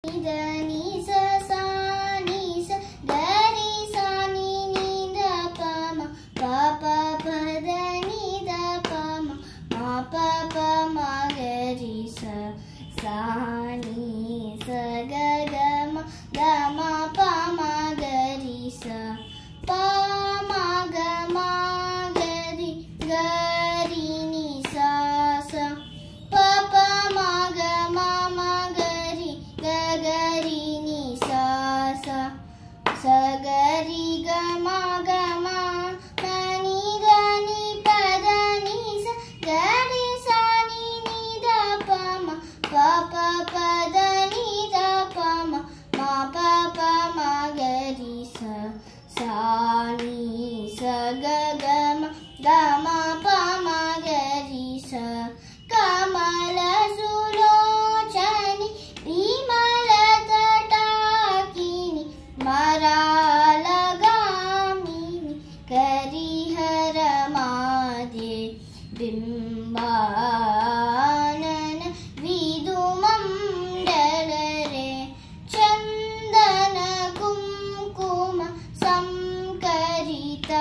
ನಿ ಸ ಸಾ ನಿ ಸ ಗರಿ ಸಾ ನಿ ನಿ ದ ಪ ಮ ಪ ಪ ಪ ದ ನಿ ದ ಪ ಮ ಮ ಪ ಪ ಮ ಗರಿ ಸ ಸಾ ನಿ ಸ ಗ ಗ ಮ ಗ ಮ ಪ ಮ ಗರಿ ಸ ಪ ಮ ಗ ಮ ಗರಿ ಗರಿ ನಿ ಸ ಸ ಪ ಪ ಮ ಗ ಮ ಮ ಗರಿ ಗ ಗರಿ ನಿ ಸ ಸ ಸ ಗರಿ ಗ ಮ ಗ ಮ ಮ ನಿ ಗ ನಿ ಪ ದ ನಿ ಸ ಗರಿ ಸ ನಿ ನಿ ದ ಪ ಮ ಪ ಪ ಪ ದ ನಿ ದ ಪ ಮ ಮ ಪ ಪ ಮ ಗರಿ ಸ ಸಾ ನಿ ಸ ಗ ಗ ಮ ಗ ಮ ಪ ಮ ಗರಿ ಸ ಕಮಲ ಸುಲೋಚನಿ ವಿಮಲ ತಟಾಕಿನಿ ಮರಾಲಗಾಮಿನಿ ಕರಿಹರ ಮಾದೆ ಬಿಂಬಾನನ ವಿದುಮಂಡಲರೆ ಚಂದನ ಕುಂಕುಮ ಸಂಕರಿತ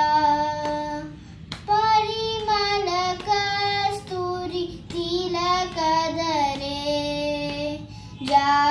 ಪರಿಮಳ ಕಸ್ತೂರಿ ತಿಲಕದರೆ ಜಾ